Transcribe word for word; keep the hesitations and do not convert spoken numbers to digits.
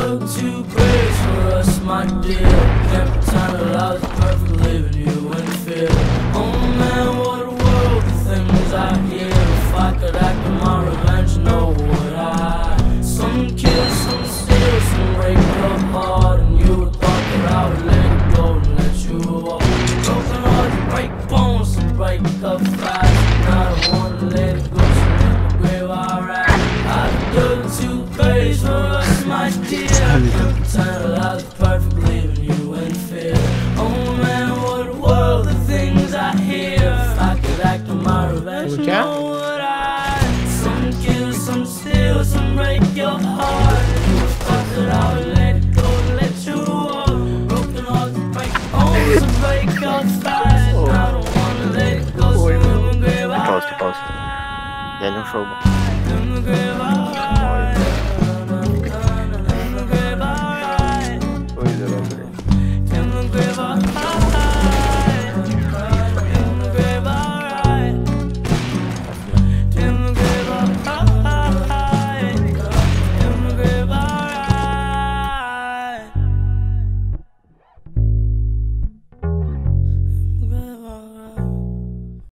dug two graves for us, my dear. Can't pretend that I was perfect, leaving you in fear. Oh man, what a world, the things I hear. If I could act on my revenge, know what I. Some kill, some steal, some break your heart, and you would thought that I would let it go and let you walk. Broken hearts break bones, some break up fast, and I don't wanna let it go, so in the grave I ride. I dug two graves for us, my dear. Can't pretend that I was perfect, leaving you in fear. Oh man, what a world, the things I hear. If I could act on my revenge, know what I. Some kill, some steal, some break your heart. You thought that I would let it go and let you walk. Broken hearts break bones and break up fast, and I don't wanna let it go, so in the grave I Пожалуйста, пожалуйста. Я не ушел бы. in the grave I Ой, да,